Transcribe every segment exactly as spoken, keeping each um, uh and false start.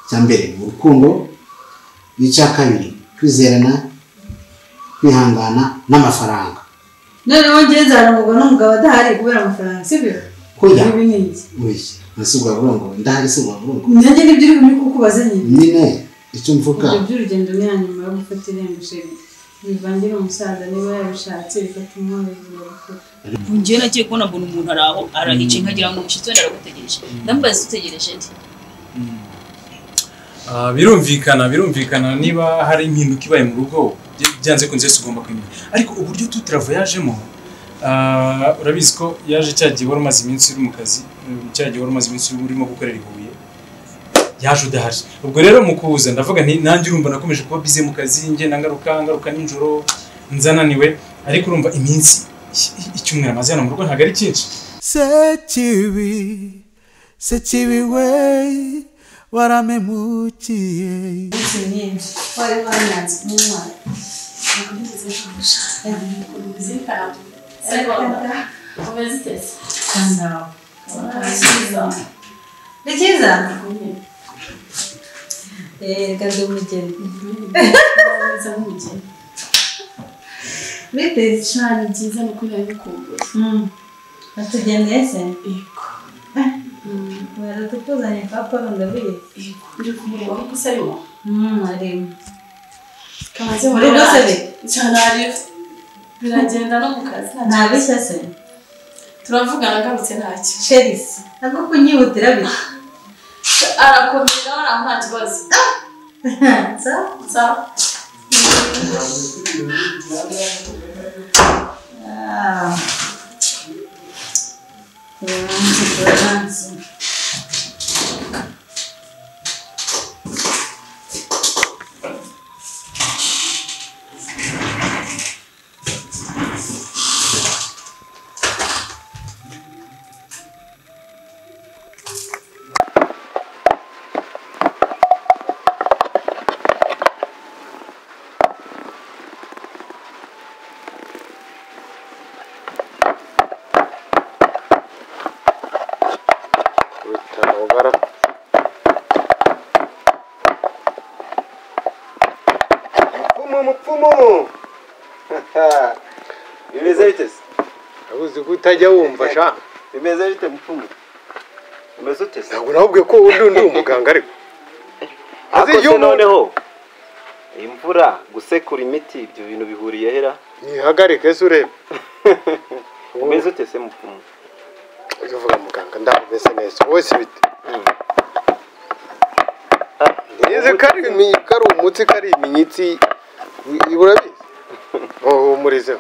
cyambere urukundo icya kabiri kwizerana kwihangana n'amafaranga none wongeza n'umugabo n'umugabo adahari kubera amafaranga sibyo kuya ibiniki wiki nasubwa burongo ndahari subwa burongo nanjye nibyo uri muri kukubaza nyine nyine icyo mvuga ibyo by'urugendo ni hanyuma yo gufata irembo sheri bivangira umusaza niba yabishatse bigatuma ngiye nagiye kubona mbona umuntu araho arahice nkagira ngo umushitsi wenda aragutegereje ndambaza utegereje nti ah birumvikana birumvikana niba hari impinduka ibaye mu rugo byanze kunze sugomba kwimenya ariko uburyo tu travayagemo ah urabizi ko yaje cyagiye wari umaze iminsi uri mu kazi cyagiye wari umaze iminsi urimo gukorera ihuye yaje udahari ubwo rero mu kuza ndavuga nti nanjye urumva nakomeje kuba bize mu kazi nge nangaruka ngaruka ninjoro nzananiwe ariko urumva iminsi icyumwera amaze hano mu rugo ntago ari cyinshi sekibi sekibi we waramemukiye nyinshi wari wanyanze n'umwana Nikiza? Eh, kandi umugeni. Bite cyane byiza no kuri abikumbuye. Mm. Atugendeye se? Yego. Mm. Wara tukuzanye papa ndabiye. Yego. Ndi kumureba ko kusarimo. Mm, ari. Kamaze muri dosebe. Cyane ari. Biragenda no mu kazi. Nta bishya se. Turavugana ngarutse ntacyo. Sherisi. Ntabwo kunyihutira bite. Arakomera ara nta kibazo. Sa sa. Ah. Mupfumu bimeze bite se abuze kutajya wumva sha bimeze bite mupfumu umeze ute se urahubwe ko undi umuganga ariko azi noneho imvura gusekura imiti ibyo bintu bihuriye hera nihagarike se urebe umeze ute se mupfumu uvuga muganga ndabese neza wese bite nize kari kari umutsi kari iminyitsi iburabizi oh murizeho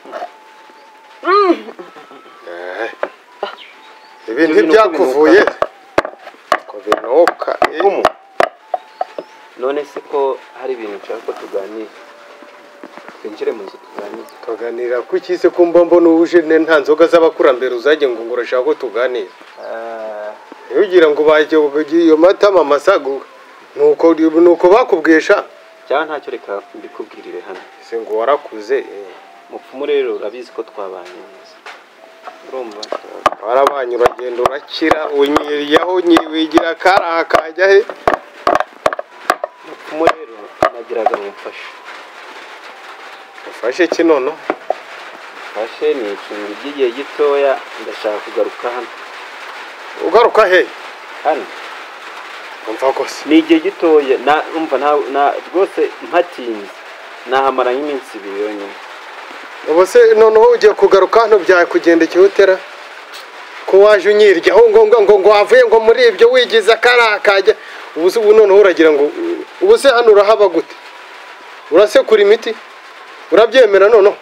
eh ibintu byakuvuye ko binoka umu none se ko hari ibintu nshaka ko tuganira twinjire mu nzu tuganira tuganira kuki se kumba mbona uje nta nzoga z'abakurambere uzajye ngo ngurashaka ko tuganira ah ugira ngo baje iyo mata mama sago nuko nuko bakubwisha cyane ntacyo reka mbikubwirire hano se ngo warakuze mupfumu rero urabizi ko twabanye neza urumva warabanye uragenda urakira unyiriyaho nyiwigira kara akajya he mupfumu rero nagiraga mumfashe ufashe kinono ufashe ni ikintu gigiye gitoya ndashaka kugaruka hano ugaruka he hano umva gose ni igihe gitoya na umva na rwose mpatinze nahamara nk'iminsi ibiri yonyine ubose noneho ugiye kugaruka hano bya kugenda cyotera ko waje unyirya aho ngo ngo ngo wavuye ngo muri ibyo wigiza karakajya ubuse ubu noneho uragira ngo ubuse hano urahaba gute urasekura imiti urabyemera noneho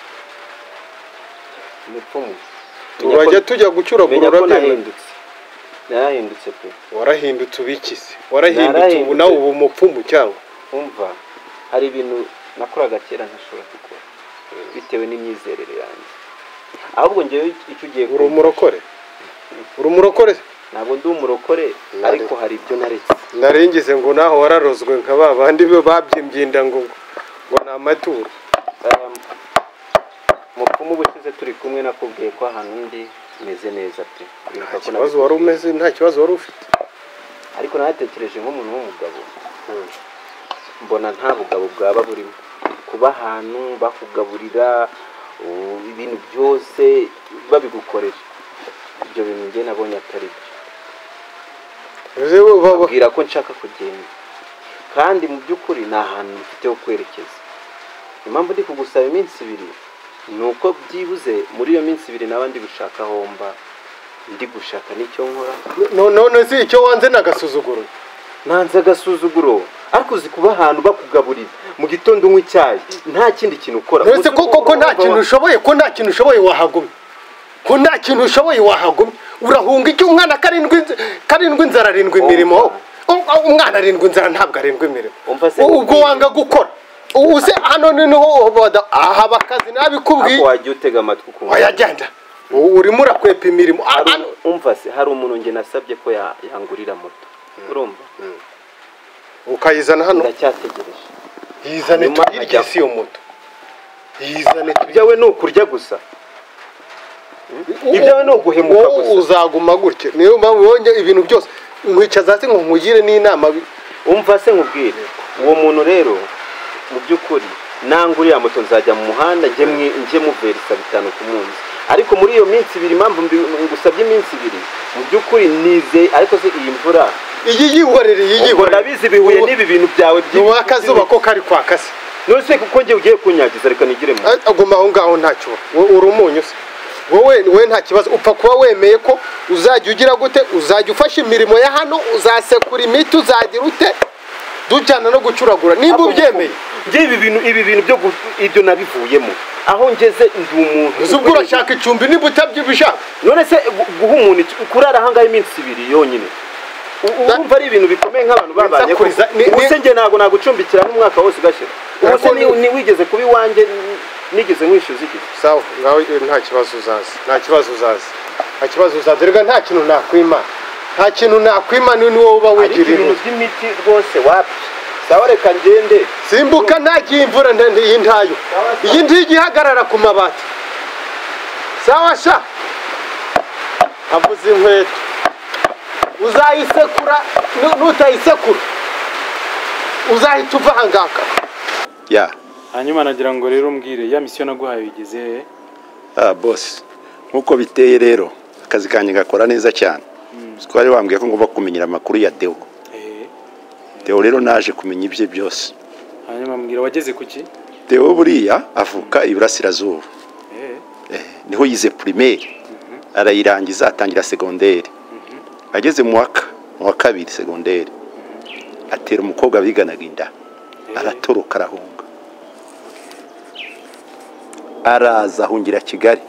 mupfumu turajya tujya gucyuragura urabyemera narahindutse pe warahindutse ubikise warahindutse ubu nawe ubu mupfumu cyangwa umva hari ibintu nakoraga kera ntashobora gukora bitewe n'imyizerere yanjye ahubwo ngewe icyo ugiye uri umurokore uri umurokore ntabwo ndi umurokore ariko hari ibyo naretse narengize ngo naho wararozwe nka babandi bo babyimbinda ngo ngo namaturo mupfumu bushize turi kumwe nakubwiye ko ahantu ndi meze neza pe nta kibazo wari umeze nta kibazo wari ufite ariko natekereje nk'umuntu w'umugabo mbona nta bugabo bwaba burimo kuba ahantu bakugaburira ibintu byose babigukorera ibyo bintu njye nabonye atari byo babwira ko nshaka kugenda kandi mu by'ukuri ni ahantu mfite ho kwerekeza impamvu ndi kugusaba iminsi ibiri ni uko byibuze muri iyo minsi ibiri n'abandi gushaka homba ndi gushaka n'icyo nkora none si icyo wanze n'agasuzuguro nanze agasuzuguro ariko uzi kuba ahantu bakugaburira mu gitondo unywa icyayi nta kindi kintu ukora ndetse koko ko nta kintu ushoboye ko nta kintu ushoboye wahagumye ko nta kintu ushoboye wahagumye urahunga icyo umwana karindwi karindwi inzara arindwi imirimo umwana arindwi inzara ntabwo arindwi imirimo ubwo wanga gukora uze hano niho aha bakazi nabikubwiye ako wajya utega amatwi ukumva wayagenda urimo urakwepa imirimo umva se hari umuntu nge nasabye ko yangurira moto urumva ukayizana hano ndacyategereje yizane tuyirye si yo moto yizane ibyawe ni ukurya gusa ibyawe ni uguhemuka gusa uzaguma gutya niyo mpamvu wonge ibintu byose nkwicaza hasi ngo nkugire n'inama umva se nkubwire uwo muntu rero mu by'ukuri nanguriya moto nzajya mu muhanda njye muverisa bitanu ku munsi ariko muri iyo minsi ibiri impamvu ngusabye iminsi ibiri mu by'ukuri nizeye ariko se iyi mvura iyi yihorere iyi yihorere ndabizi bihuye n'ibi bintu byawe by'akazuba ko kari kwakase none se kuko njye ugiye kunyagiza reka nigire mu agoma aho ngaho ntacyo uri umunyu se wowe we nta kibazo upfa kuba wemeye ko uzajya ugira gute uzajya ufasha imirimo ya hano uzasekura imiti uzagira ute dujyana no gucuragura nimba ubyemeye njye ibi bintu ibi bintu byo ibyo nabivuyemo aho ngeze ndi umuntu uzubwo urashaka icumbi niba utabyibishaka none se guha umuntu kurara ahangaho iminsi ibiri yonyine urumva ari ibintu bikomeye nk'abantu babanye ubuse njye ntabwo nagucumbikira n'umwaka wose ugashira ubuse niwigeze kuba iwanjye nigeze nkwishyuza iki sawa ngaho nta kibazo uzaza nta kibazo uzaza nta kibazo uzaza rega nta kintu nakwima nta kintu nakwima ni wowe uba wigirira ibintu by'imiti rwose wapi sawa reka ngende simbuka ntagiye imvura ndende iyi ntayo iyi ndiyo igihagarara ku mabati sawa sha avuze inkweto uzayisekura nutayisekura uzahita uva ahangaka ya hanyuma nagira ngo rero mbwire ya misiyo naguhaye igeze he ah boss nkuko biteye rero akazi kanjye gakora neza cyane twari wambwiye ko ngomba kumenyera amakuru ya Deo eh Deo rero naje kumenya ibye byose hanyuma mbwira wageze kuki Deo buriya avuka iburasirazuba eh eh niho yize primaire arayirangiza atangira secondaire ageze mu waka mu wa kabiri secondaire atera umukobwa biganaga inda aratoroka arahunga araza ahungira Kigali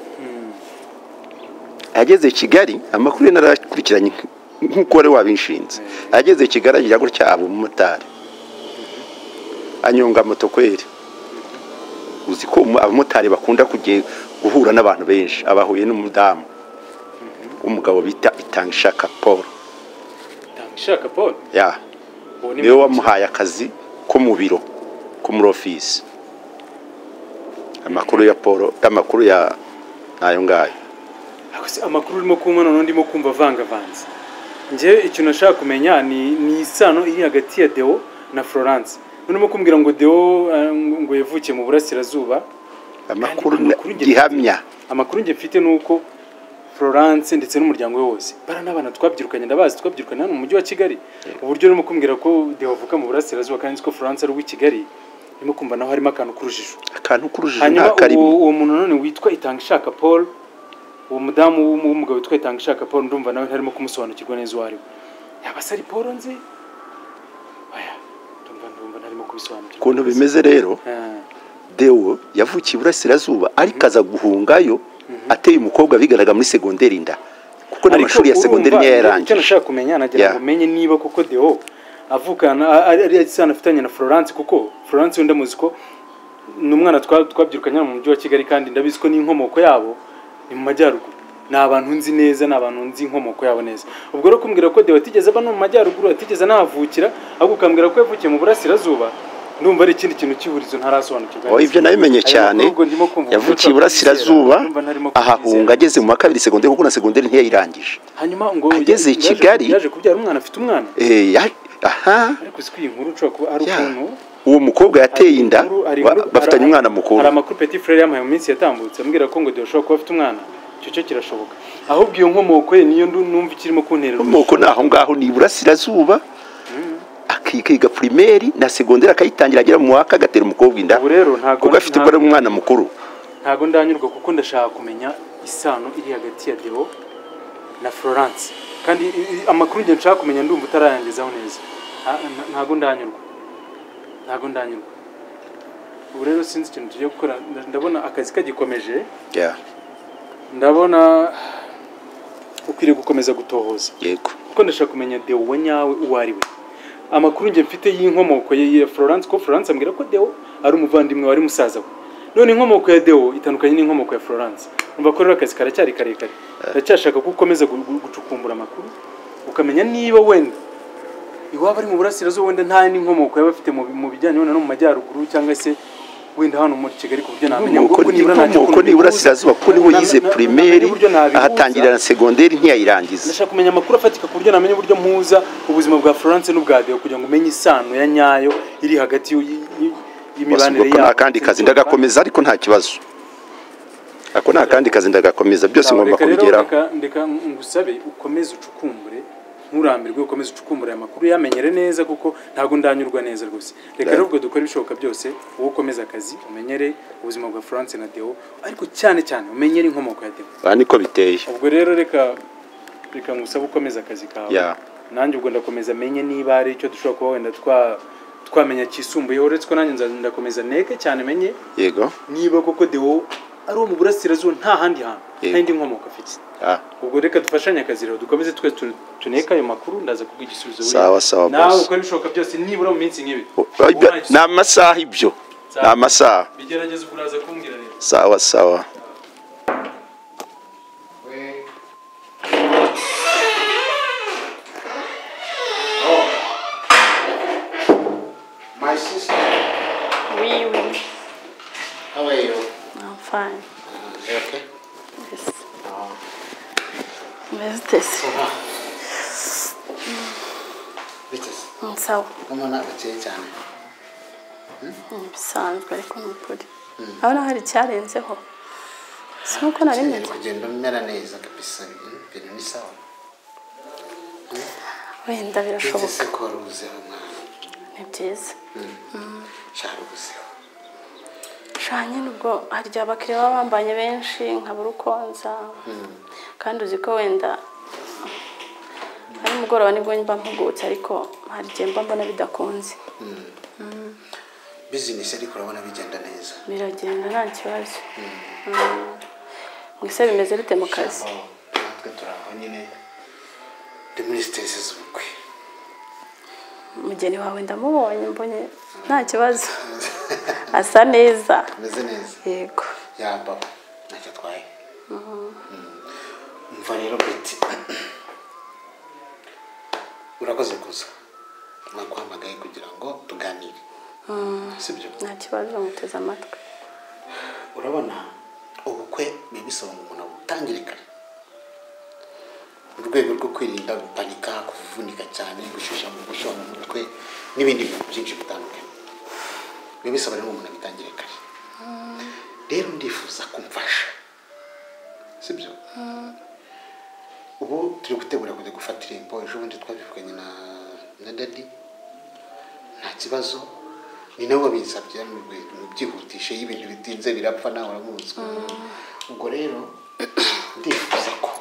ageze Kigali amakuru ye narakurikiranye nkuko wari wabinshinze ageze Kigali agira gutya abo umumotari anyonga moto kweri uzi ko abamotari bakunda kujye guhura n'abantu benshi abahuye n'umudamu umugabo bita Itangishaka Paul Itangishaka Paul ya niwe wamuhaye akazi ko mu biro ko muri office amakuru ya Paul amakuru ya nayo ngayo akose amakuru urimo kumva none ndimo kumva vanga vanze nje icyo nashaka kumenya ni ni isano iri hagati ya Deo na Florence none kumbwira ngo Deo ngo yavukiye mu burasirazuba amakuru gihamya amakuru nge mfite nuko Florence ndetse n'umuryango we wose bara nabana twabyirukanye ndabazi twabyirukanye hano mu mujyi wa Kigali uburyo urimo kumbwira ko Deo avuka mu burasirazuba kandi ko Florence ari uw'i Kigali ndimo kumva naho harimo akantu kurujijo akantu kurujijo nta karimo uwo muntu none witwa Itangishaka Paul uwo mudamu w'umugabo witwa Itangishaka Paul ndumva nawe harimo kumusobanukirwa neza uwo ari we yaba sari Paul nzi aya ndumva ndumva narimo kubisobanukirwa kuntu bimeze rero Deo yavukiye iburasirazuba ariko aza guhungayo ateye umukobwa bigaraga muri secondaire inda kuko n'amashuri ya secondaire niyo yarangije icyo nashaka kumenya nagira ngo menye niba kuko Deo avukana ari asana afitanye na Florence kuko Florence wenda muziko numwana twabyirukanye mu mujyi wa Kigali kandi ndabizi ko n'inkomoko yabo ni mu majyaruguru n'abantu nzi neza n'abantu nzi inkomoko yabo neza ubwo rero kumbwira ko Deo atigeze aba no mu majyaruguru atigeze navukira ahubwo ukambwira ko yavukiye mu burasirazuba ndumva ari ikindi kintu cy'ihurizo ntarasobanukirwa. Oh, ibyo nabimenye cyane. Yavukiye Iburasirazuba ahahunga ageze mu wa kabiri segonderi kuko na segonderi ntiyayirangije. Hanyuma ngo ageze i Kigali yaje kubyara umwana afite umwana. Eh, aha. Ariko sikwiye inkuru nshobora kuba ari ukuntu uwo mukobwa yateye inda bafitanye umwana mukuru. Hari amakuru Petit Frere yamaye mu minsi yatambutse ambwira ko ngo Deo kuba afite umwana. Cyo cyo kirashoboka. Ahubwo iyo nkomoko ye niyo numva ikirimo kunterera. Nkomoko naho ngaho ni Iburasirazuba. Akiga primaire na secondaire akayitangira agera mu waka gatera umukobwa inda. Ubu rero ntago kuko afite ubwo umwana mukuru. Ntago ndanyurwa kuko ndashaka kumenya isano iri hagati ya Deo na Florence. Kandi amakuru nge nshaka kumenya ndumva utarayangezaho neza. Ntago ndanyurwa. Ntago ndanyurwa. Ubu rero sinzi ikintu tugiye gukora, ndabona akazi kagikomeje. Yeah. Ndabona ukwiriye gukomeza gutohoza. Yego. Kuko ndashaka kumenya Deo wanyawe uwari we. Amakuru nge mfite y'inkomoko ya Florence ko Florence ambwira ko Deo ari umuvandimwe wari musaza we. None inkomoko ya Deo itandukanye n'inkomoko ya Florence. Umva ko rero akazi karacyari karekare. Ndacyashaka gukomeza gucukumbura amakuru ukamenya niba wenda iwaba ari mu Burasirazuba wenda nta n'inkomoko yaba afite mu bijyanye no mu majyaruguru cyangwa se wenda hano muri Kigali ku buryo namenya ngo ko nibura nacyo ko ni Burasirazuba ko niho yize primaire ahatangira na secondaire ntiyayirangiza. Ndashaka kumenya amakuru afatika ku buryo namenya uburyo mpuza ubuzima bwa Florence n'ubwa Deo kugira ngo umenye isano ya nyayo iri hagati y'imibanire yabo. Kandi kazi ndagakomeza ariko nta kibazo. Ako nta kandi kazi ndagakomeza byose ngomba kubigeraho. Ndeka ngusabe ukomeze ucukumbure nturambirwe ukomeze ucukumbura amakuru yamenyere neza kuko ntago ndanyurwa neza rwose. Reka rero ubwo dukora ibishoboka byose uwo ukomeza akazi umenyere ubuzima bwa Florence na Deo ariko cyane cyane umenyere inkomoko ya Deo. Bani ko biteye. Ubwo rero reka reka ngusaba ukomeza akazi kawe. Yeah. Nanjye ubwo ndakomeza menye niba ari icyo dushobora kuba wenda twa twamenya kisumbuye uretse ko nanjye ndakomeza neke cyane menye. Yego. Niba koko Deo ari mu Burasirazuba nta handi hantu kandi inkomoko afite. Ah. Ubwo reka dufashanye akazi rero dukomeze twese tuneka ayo makuru ndaza kuguha igisubizo wewe. Sawa sawa boss. Nawe uko bishoboka byose nibura mu minsi nk'ibi. Na masaha ibyo. Na masaha. Bigerageza ukuraza kumbwira rero. Sawa sawa. My sister. Oui, oui. How are you? I'm fine. Uh, you okay? Yes. Oh. Where's this? Bitches. Mm, sawa. Kama na baciye cyane. Bisanzwe ariko n'ukuri. Abona hari cyarenzeho. Sinuko nari nzi. Kugenda mera neza kabisa. Ibintu ni sawa. Wenda birashoboka. Ese ko ruze mwana. Ni byiza. Mm. Sharuze. Shanye nubwo harya abakiriya baba bambanye benshi nkabura ukonza. Kandi uzi ko wenda ari mugoroba nibwo mba mpugutse ariko hari gihe mba mbona bidakunze. Business ariko urabona bigenda neza. Biragenda nta kibazo. Mwese bimeze bite mu kazi? Natwe turaho nyine de muri stress z'ubukwe. Mugeni wawe ndamubonye mbonye nta kibazo. Asa neza. Meze neza. Yego. Ya baba ntacyo twaye. Mva rero Betty. Urakoze kuza. Nakwamagaye kugira ngo tuganire. Sibyo. Nta kibazo muteze amatwi. Urabona ubukwe bibisaba ngo umuntu utangire kare. Urwego rwo kwirinda gupanika, kuvunika cyane, gushusha mu gushyira mu mutwe n'ibindi bintu byinshi bitandukanye. Bibisaba rero umuntu abitangire kare. Rero ndifuza kumfasha. Sibyo? Ubu turi gutegura kujya gufata irembo ejo bundi twabivuganye na na Daddy. Nta kibazo. Ni nawe wabinsabye mu byihutishe y'ibintu bitinze birapfa nawe uramuzi. Ubwo rero ndifuza ko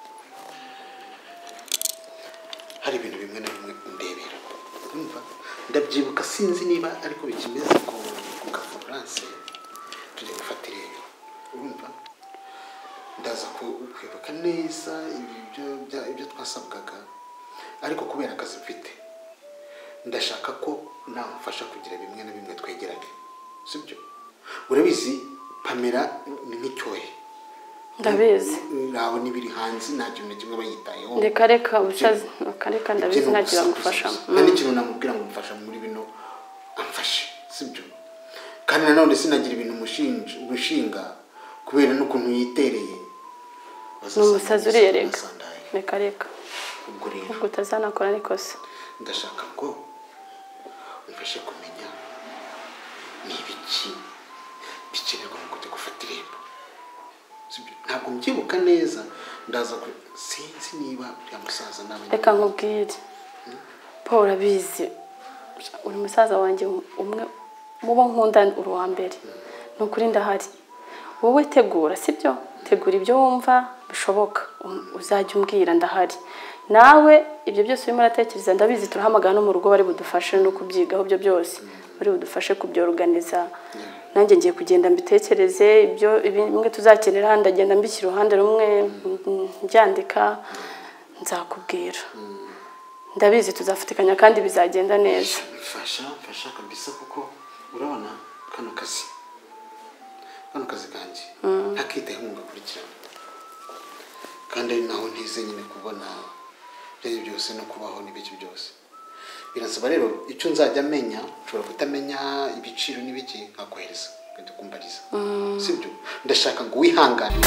hari ibintu bimwe na bimwe ndebera. Umva ndabyibuka sinzi niba ariko bikimeze ko ku Florence tujye gufata irembo. Urumva ndaza kwibuka neza ibyo ibyo twasabwaga ariko kubera akazi mfite ndashaka ko namufasha kugira bimwe na bimwe twegeranye. Sibyo? Urabizi Pamela ni nk'icyohe. Ndabizi. Naho nibiri hanze nta kintu kimwe bayitayeho. Ndeka reka usaze akareka ndabizi ntagira ngufasha. Nani kintu namubwira ngo mfasha muri bino amfashe. sibyo kandi nanone sinagira ibintu mushinja ubushinga kubera n'ukuntu yitereye ni umusazi uriye reka reka reka ubwo rero ubwo utazanakora n'ikosa ndashaka ngo umfashe kumenya ni ibiki bikenerwa mu kujya gufata irembo ntabwo mbyibuka neza ndaza sinzi niba uriya musaza nawe reka nkubwire Paul abizi uri musaza wanjye umwe mubo nkunda uri uwa mbere ni ukuri ndahari wowe tegura sibyo tegura ibyo wumva bishoboka uzajya umbwira ndahari nawe ibyo byose urimo uratekereza ndabizi turahamagara no mu rugo bari budufashe no kubyigaho ibyo byose bari budufashe kubyorganiza nanjye ngiye kugenda mbitekereze ibyo bimwe tuzakenera ndagenda mbishyira uruhande rumwe byandika nzakubwira ndabizi tuzafatikanya kandi bizagenda neza fasha fasha kabisa kuko urabona kano kazi kano kazi kanjye ntakite inkunga kurikirana kandi ari naho ntize nyine kubona ibyo byose no kubaho n'ibiki byose birasaba rero icyo nzajya menya ushobora kutamenya ibiciro n'ibiki nkakohereza kandi kumbariza sibyo ndashaka ngo wihangane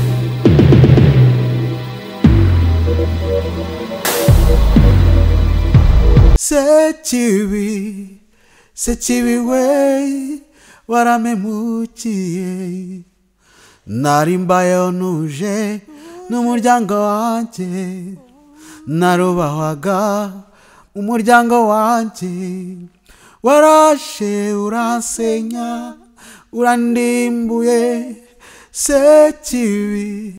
Sekibi Sekibi we waramemukiye nari mbayeho nuje n'umuryango wanjye narubahwaga umuryango wanjye warashe uransenya urandimbuye Sekibi